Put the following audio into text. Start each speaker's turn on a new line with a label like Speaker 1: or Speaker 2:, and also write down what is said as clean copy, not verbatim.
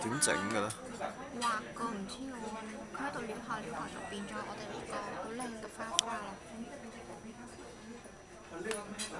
Speaker 1: 點整嘅咧？
Speaker 2: 畫個唔知喎，佢喺度撩下撩下就變咗我哋呢個好靚嘅花花啦。